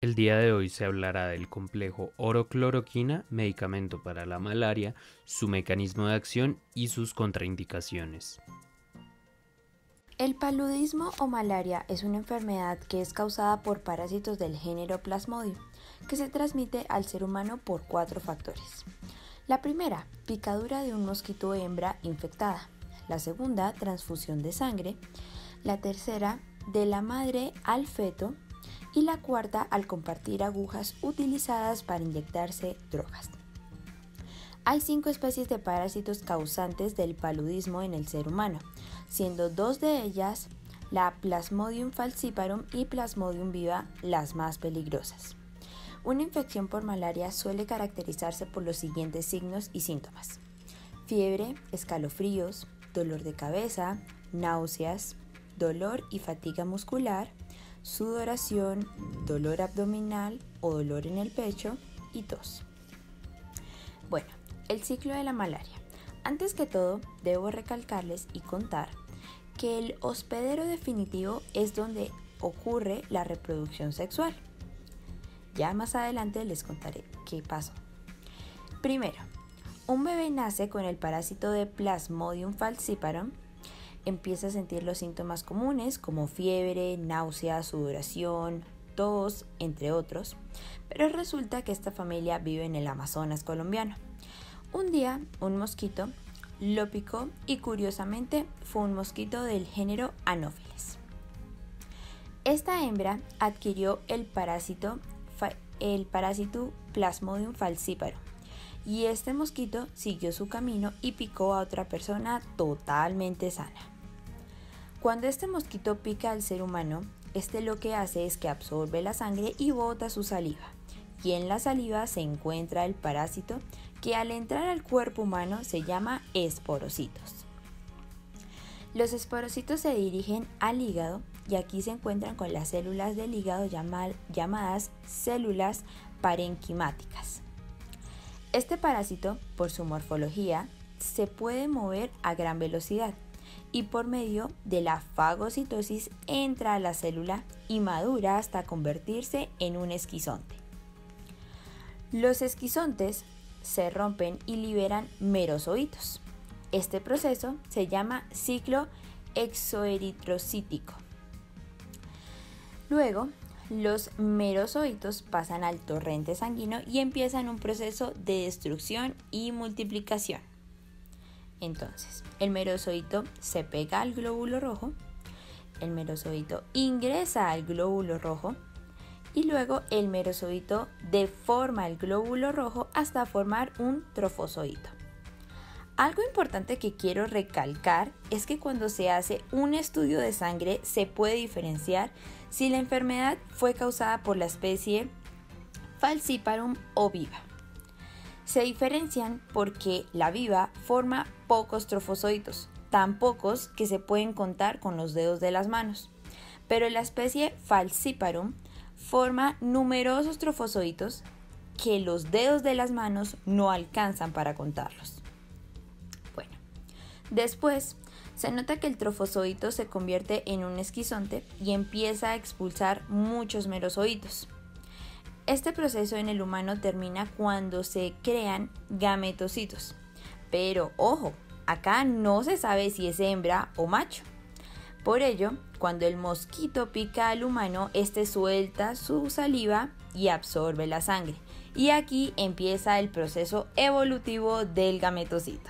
El día de hoy se hablará del complejo oro-cloroquina, medicamento para la malaria, su mecanismo de acción y sus contraindicaciones. El paludismo o malaria es una enfermedad que es causada por parásitos del género Plasmodium, que se transmite al ser humano por 4 factores. La primera, picadura de un mosquito hembra infectada. La segunda, transfusión de sangre. La tercera, de la madre al feto. Y la cuarta, al compartir agujas utilizadas para inyectarse drogas. Hay 5 especies de parásitos causantes del paludismo en el ser humano, siendo 2 de ellas, la Plasmodium falciparum y Plasmodium viva, las más peligrosas. Una infección por malaria suele caracterizarse por los siguientes signos y síntomas: fiebre, escalofríos, dolor de cabeza, náuseas, dolor y fatiga muscular, sudoración, dolor abdominal o dolor en el pecho y tos. Bueno, el ciclo de la malaria. Antes que todo, debo recalcarles y contar que el hospedero definitivo es donde ocurre la reproducción sexual. Ya más adelante les contaré qué pasó. Primero, un bebé nace con el parásito de Plasmodium falciparum. Empieza a sentir los síntomas comunes como fiebre, náusea, sudoración, tos, entre otros, pero resulta que esta familia vive en el Amazonas colombiano. Un día, un mosquito lo picó y curiosamente fue un mosquito del género Anopheles. Esta hembra adquirió el parásito Plasmodium falciparum y este mosquito siguió su camino y picó a otra persona totalmente sana. Cuando este mosquito pica al ser humano, este lo que hace es que absorbe la sangre y bota su saliva, y en la saliva se encuentra el parásito que al entrar al cuerpo humano se llama esporocitos. Los esporocitos se dirigen al hígado y aquí se encuentran con las células del hígado llamadas células parenquimáticas. Este parásito, por su morfología, se puede mover a gran velocidad y por medio de la fagocitosis entra a la célula y madura hasta convertirse en un esquizonte. Los esquizontes se rompen y liberan merozoitos. Este proceso se llama ciclo exoeritrocítico. Luego, los merozoitos pasan al torrente sanguíneo y empiezan un proceso de destrucción y multiplicación. Entonces, el merozoito se pega al glóbulo rojo, el merozoito ingresa al glóbulo rojo y luego el merozoito deforma el glóbulo rojo hasta formar un trofozoito. Algo importante que quiero recalcar es que cuando se hace un estudio de sangre se puede diferenciar si la enfermedad fue causada por la especie Falciparum o viva. Se diferencian porque la viva forma pocos trofozoitos, tan pocos que se pueden contar con los dedos de las manos, pero la especie Falciparum forma numerosos trofozoitos que los dedos de las manos no alcanzan para contarlos. Bueno, después se nota que el trofozoito se convierte en un esquizonte y empieza a expulsar muchos merozoitos. Este proceso en el humano termina cuando se crean gametocitos. Pero ojo, acá no se sabe si es hembra o macho. Por ello, cuando el mosquito pica al humano, este suelta su saliva y absorbe la sangre. Y aquí empieza el proceso evolutivo del gametocito.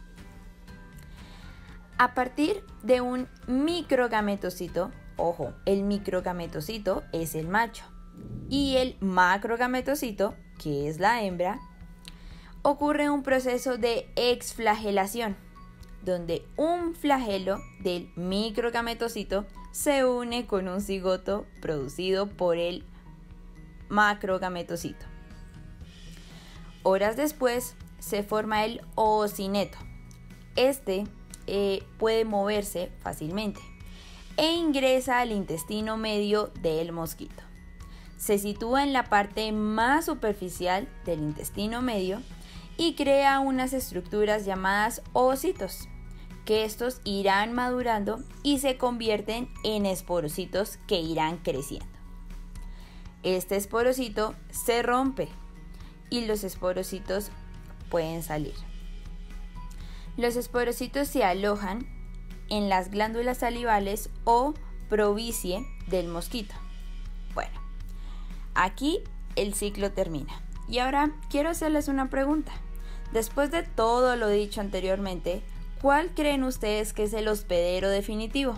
A partir de un microgametocito, ojo, el microgametocito es el macho. Y el macrogametocito, que es la hembra, ocurre un proceso de exflagelación, donde un flagelo del microgametocito se une con un cigoto producido por el macrogametocito. Horas después se forma el oocineto. Este puede moverse fácilmente e ingresa al intestino medio del mosquito. Se sitúa en la parte más superficial del intestino medio y crea unas estructuras llamadas oocitos, que estos irán madurando y se convierten en esporocitos que irán creciendo. este esporocito se rompe y los esporocitos pueden salir. Los esporocitos se alojan en las glándulas salivales o provisie del mosquito. Bueno, aquí el ciclo termina. Y ahora quiero hacerles una pregunta. Después de todo lo dicho anteriormente, ¿cuál creen ustedes que es el hospedero definitivo?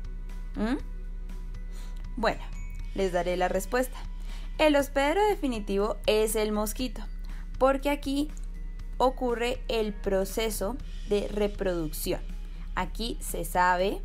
Bueno, les daré la respuesta. El hospedero definitivo es el mosquito, porque aquí ocurre el proceso de reproducción. Aquí se sabe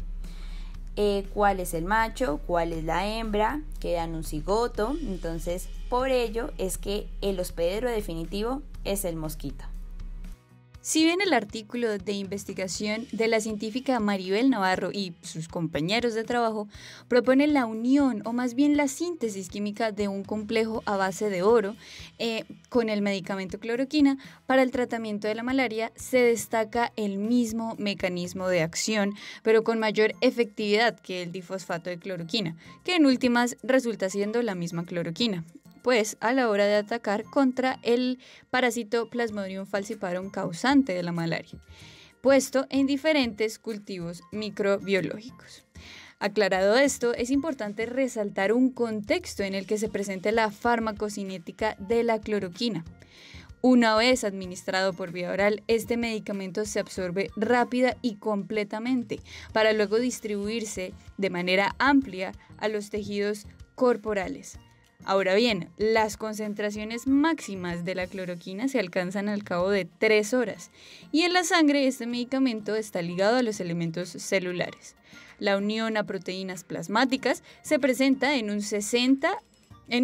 cuál es el macho, cuál es la hembra, quedan un cigoto, entonces por ello es que el hospedero definitivo es el mosquito. Si bien el artículo de investigación de la científica Maribel Navarro y sus compañeros de trabajo propone la unión o más bien la síntesis química de un complejo a base de oro con el medicamento cloroquina para el tratamiento de la malaria, se destaca el mismo mecanismo de acción, pero con mayor efectividad que el difosfato de cloroquina, que en últimas resulta siendo la misma cloroquina, pues a la hora de atacar contra el parásito Plasmodium falciparum causante de la malaria, puesto en diferentes cultivos microbiológicos. Aclarado esto, es importante resaltar un contexto en el que se presenta la farmacocinética de la cloroquina. Una vez administrado por vía oral, este medicamento se absorbe rápida y completamente para luego distribuirse de manera amplia a los tejidos corporales. Ahora bien, las concentraciones máximas de la cloroquina se alcanzan al cabo de 3 horas y en la sangre este medicamento está ligado a los elementos celulares. La unión a proteínas plasmáticas se presenta en un 50 y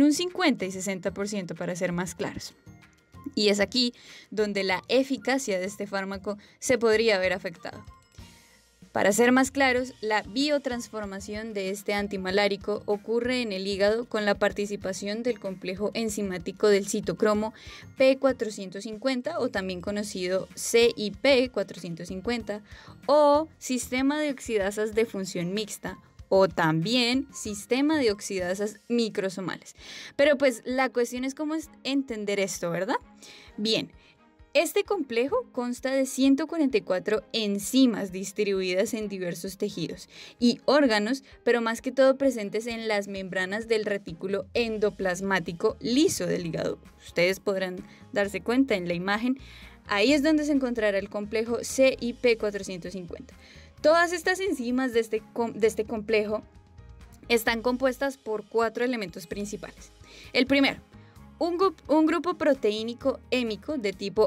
60% para ser más claros. Y es aquí donde la eficacia de este fármaco se podría ver afectada. Para ser más claros, la biotransformación de este antimalárico ocurre en el hígado con la participación del complejo enzimático del citocromo P450 o también conocido CIP450 o sistema de oxidasas de función mixta o también sistema de oxidasas microsomales. Pero pues la cuestión es cómo entender esto, ¿verdad? Bien. Este complejo consta de 144 enzimas distribuidas en diversos tejidos y órganos, pero más que todo presentes en las membranas del retículo endoplasmático liso del hígado. Ustedes podrán darse cuenta en la imagen, ahí es donde se encontrará el complejo CIP450. Todas estas enzimas de este complejo están compuestas por 4 elementos principales. El primero, un grupo proteínico hémico de tipo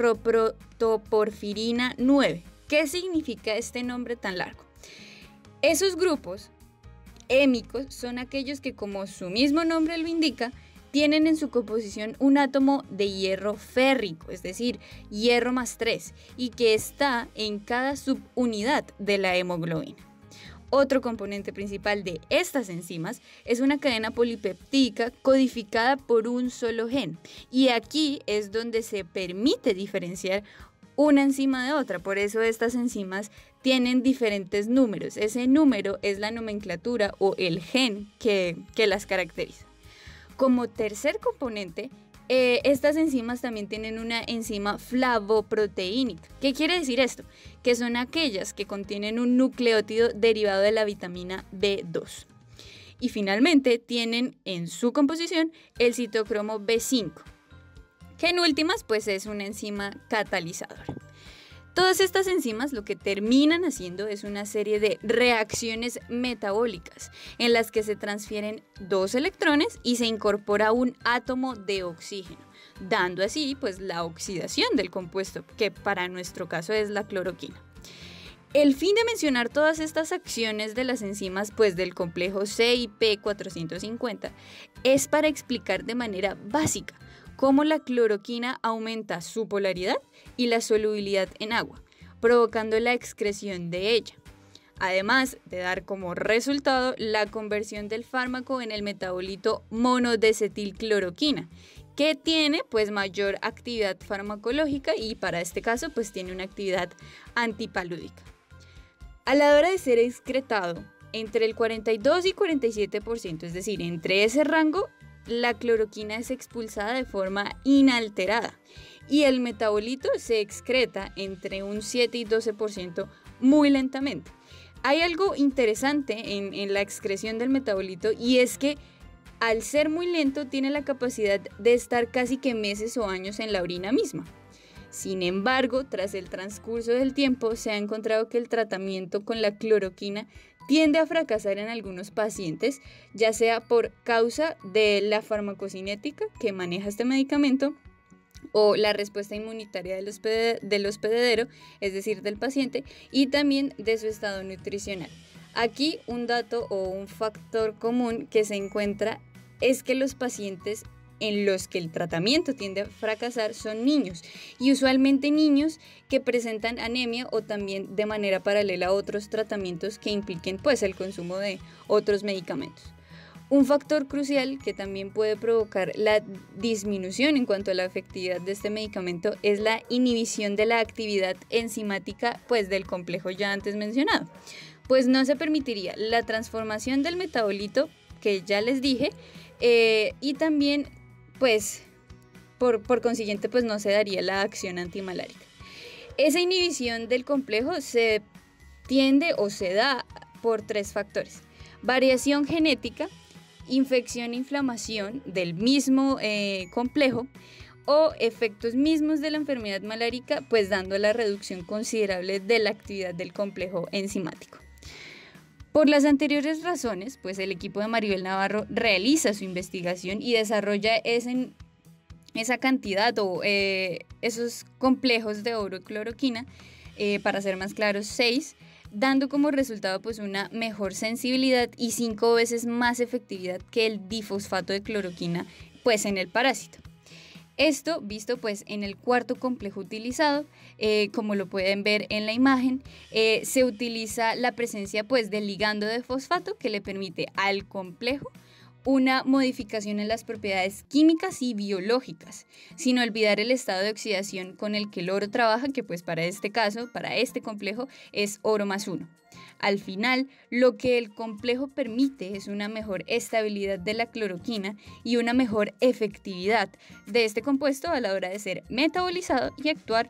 ferroprotoporfirina 9. ¿Qué significa este nombre tan largo? Esos grupos hémicos son aquellos que, como su mismo nombre lo indica, tienen en su composición un átomo de hierro férrico, es decir, hierro más 3, y que está en cada subunidad de la hemoglobina. Otro componente principal de estas enzimas es una cadena polipeptídica codificada por un solo gen. Y aquí es donde se permite diferenciar una enzima de otra. Por eso estas enzimas tienen diferentes números. Ese número es la nomenclatura o el gen que las caracteriza. Como tercer componente, estas enzimas también tienen una enzima flavoproteínica. ¿Qué quiere decir esto? Que son aquellas que contienen un nucleótido derivado de la vitamina B2. Y finalmente tienen en su composición el citocromo B5, que en últimas pues es una enzima catalizadora. Todas estas enzimas lo que terminan haciendo es una serie de reacciones metabólicas en las que se transfieren 2 electrones y se incorpora un átomo de oxígeno, dando así pues la oxidación del compuesto, que para nuestro caso es la cloroquina. El fin de mencionar todas estas acciones de las enzimas pues del complejo CIP450 es para explicar de manera básica cómo la cloroquina aumenta su polaridad y la solubilidad en agua, provocando la excreción de ella, además de dar como resultado la conversión del fármaco en el metabolito monodecetilcloroquina, que tiene pues mayor actividad farmacológica y para este caso pues tiene una actividad antipalúdica. A la hora de ser excretado, entre el 42 y 47%, es decir, entre ese rango la cloroquina es expulsada de forma inalterada y el metabolito se excreta entre un 7 y 12% muy lentamente. Hay algo interesante en la excreción del metabolito, y es que al ser muy lento tiene la capacidad de estar casi que meses o años en la orina misma. Sin embargo, tras el transcurso del tiempo se ha encontrado que el tratamiento con la cloroquina tiende a fracasar en algunos pacientes, ya sea por causa de la farmacocinética que maneja este medicamento o la respuesta inmunitaria del hospedero, es decir, del paciente, y también de su estado nutricional. Aquí un dato o un factor común que se encuentra es que los pacientes en los que el tratamiento tiende a fracasar son niños, y usualmente niños que presentan anemia o también de manera paralela a otros tratamientos que impliquen pues el consumo de otros medicamentos. Un factor crucial que también puede provocar la disminución en cuanto a la efectividad de este medicamento es la inhibición de la actividad enzimática pues del complejo ya antes mencionado, pues no se permitiría la transformación del metabolito que ya les dije, y también pues por consiguiente pues no se daría la acción antimalárica. Esa inhibición del complejo se tiende o se da por 3 factores: variación genética, infección e inflamación del mismo complejo, o efectos mismos de la enfermedad malárica, pues dando la reducción considerable de la actividad del complejo enzimático. Por las anteriores razones, pues el equipo de Maribel Navarro realiza su investigación y desarrolla esa cantidad o esos complejos de orocloroquina, para ser más claros 6, dando como resultado pues una mejor sensibilidad y 5 veces más efectividad que el difosfato de cloroquina pues en el parásito. Esto visto pues en el cuarto complejo utilizado, como lo pueden ver en la imagen, se utiliza la presencia pues del ligando de fosfato que le permite al complejo una modificación en las propiedades químicas y biológicas, sin olvidar el estado de oxidación con el que el oro trabaja, que pues para este caso, para este complejo, es oro más 1. Al final, lo que el complejo permite es una mejor estabilidad de la cloroquina y una mejor efectividad de este compuesto a la hora de ser metabolizado y actuar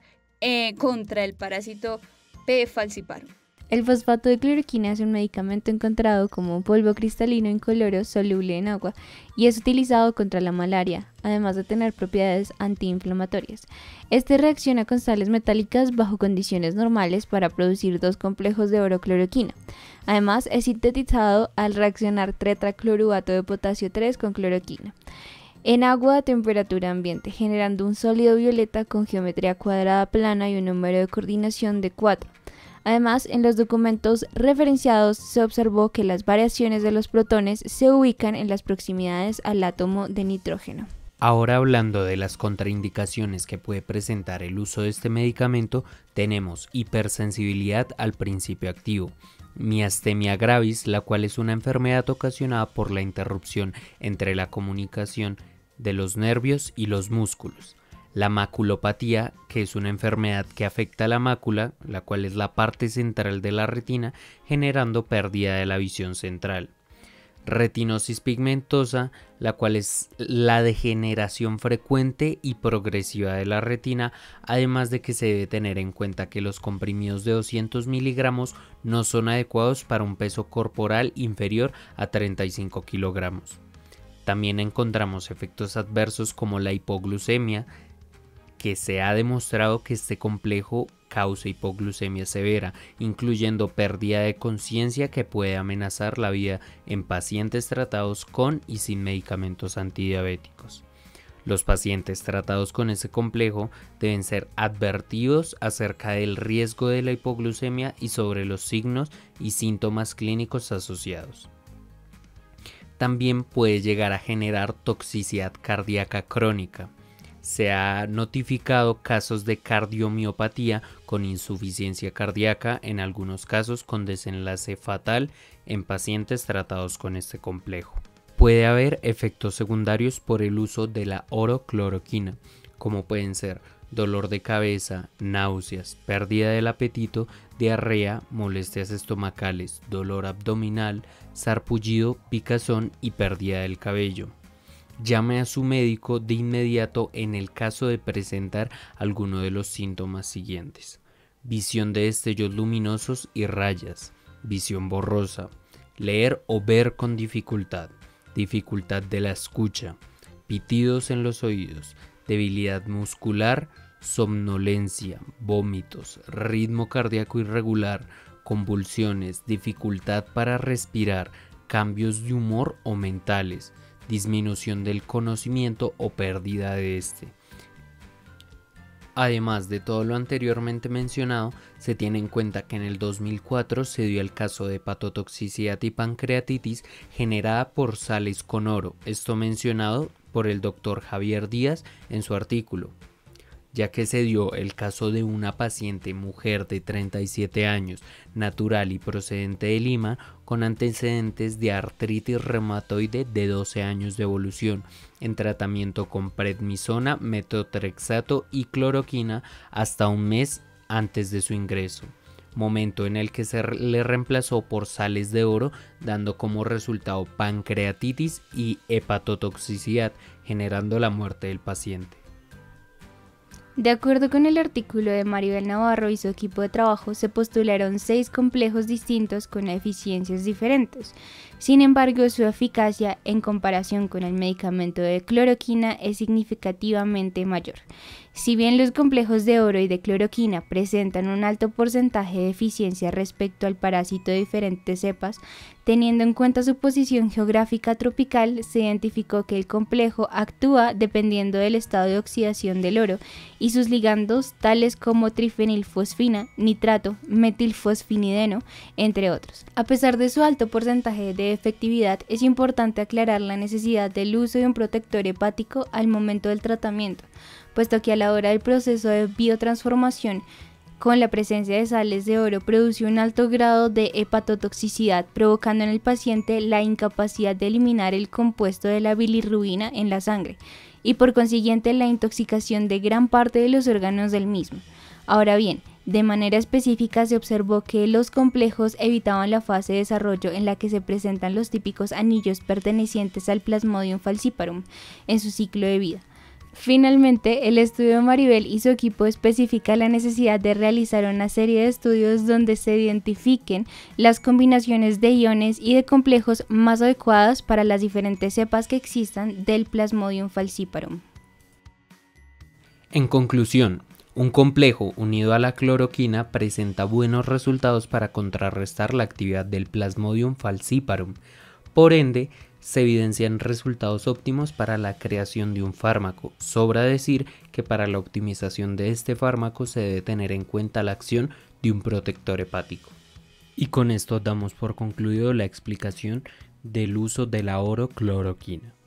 contra el parásito P. falciparum. El fosfato de cloroquina es un medicamento encontrado como un polvo cristalino incoloro soluble en agua y es utilizado contra la malaria, además de tener propiedades antiinflamatorias. Este reacciona con sales metálicas bajo condiciones normales para producir 2 complejos de orocloroquina. Además, es sintetizado al reaccionar tetraclorurato de potasio 3 con cloroquina en agua a temperatura ambiente, generando un sólido violeta con geometría cuadrada plana y un número de coordinación de 4. Además, en los documentos referenciados se observó que las variaciones de los protones se ubican en las proximidades al átomo de nitrógeno. Ahora, hablando de las contraindicaciones que puede presentar el uso de este medicamento, tenemos hipersensibilidad al principio activo, miastemia gravis, la cual es una enfermedad ocasionada por la interrupción entre la comunicación de los nervios y los músculos. La maculopatía, que es una enfermedad que afecta a la mácula, la cual es la parte central de la retina, generando pérdida de la visión central. Retinosis pigmentosa, la cual es la degeneración frecuente y progresiva de la retina, además de que se debe tener en cuenta que los comprimidos de 200 miligramos no son adecuados para un peso corporal inferior a 35 kilogramos. También encontramos efectos adversos como la hipoglucemia, que se ha demostrado que este complejo causa hipoglucemia severa, incluyendo pérdida de conciencia que puede amenazar la vida en pacientes tratados con y sin medicamentos antidiabéticos. Los pacientes tratados con ese complejo deben ser advertidos acerca del riesgo de la hipoglucemia y sobre los signos y síntomas clínicos asociados. También puede llegar a generar toxicidad cardíaca crónica. Se ha notificado casos de cardiomiopatía con insuficiencia cardíaca, en algunos casos con desenlace fatal en pacientes tratados con este complejo. Puede haber efectos secundarios por el uso de la orocloroquina, como pueden ser dolor de cabeza, náuseas, pérdida del apetito, diarrea, molestias estomacales, dolor abdominal, sarpullido, picazón y pérdida del cabello. Llame a su médico de inmediato en el caso de presentar alguno de los síntomas siguientes: visión de destellos luminosos y rayas, visión borrosa, leer o ver con dificultad, dificultad de la escucha, pitidos en los oídos, debilidad muscular, somnolencia, vómitos, ritmo cardíaco irregular, convulsiones, dificultad para respirar, cambios de humor o mentales, disminución del conocimiento o pérdida de este. Además de todo lo anteriormente mencionado, se tiene en cuenta que en el 2004 se dio el caso de hepatotoxicidad y pancreatitis generada por sales con oro, esto mencionado por el doctor Javier Díaz en su artículo, ya que se dio el caso de una paciente mujer de 37 años, natural y procedente de Lima, con antecedentes de artritis reumatoide de 12 años de evolución, en tratamiento con prednisona, metotrexato y cloroquina hasta un mes antes de su ingreso, momento en el que se le reemplazó por sales de oro, dando como resultado pancreatitis y hepatotoxicidad, generando la muerte del paciente. De acuerdo con el artículo de Maribel Navarro y su equipo de trabajo, se postularon 6 complejos distintos con eficiencias diferentes. Sin embargo, su eficacia en comparación con el medicamento de cloroquina es significativamente mayor. Si bien los complejos de oro y de cloroquina presentan un alto porcentaje de eficiencia respecto al parásito de diferentes cepas, teniendo en cuenta su posición geográfica tropical, se identificó que el complejo actúa dependiendo del estado de oxidación del oro y sus ligandos tales como trifenilfosfina, nitrato, metilfosfinideno, entre otros. A pesar de su alto porcentaje de efectividad, es importante aclarar la necesidad del uso de un protector hepático al momento del tratamiento, puesto que a la hora del proceso de biotransformación, con la presencia de sales de oro, produce un alto grado de hepatotoxicidad, provocando en el paciente la incapacidad de eliminar el compuesto de la bilirrubina en la sangre y por consiguiente la intoxicación de gran parte de los órganos del mismo. Ahora bien, de manera específica se observó que los complejos evitaban la fase de desarrollo en la que se presentan los típicos anillos pertenecientes al Plasmodium falciparum en su ciclo de vida. Finalmente, el estudio de Maribel y su equipo especifica la necesidad de realizar una serie de estudios donde se identifiquen las combinaciones de iones y de complejos más adecuadas para las diferentes cepas que existan del Plasmodium falciparum. En conclusión, un complejo unido a la cloroquina presenta buenos resultados para contrarrestar la actividad del Plasmodium falciparum. Por ende, se evidencian resultados óptimos para la creación de un fármaco. Sobra decir que para la optimización de este fármaco se debe tener en cuenta la acción de un protector hepático. Y con esto damos por concluido la explicación del uso de la orocloroquina.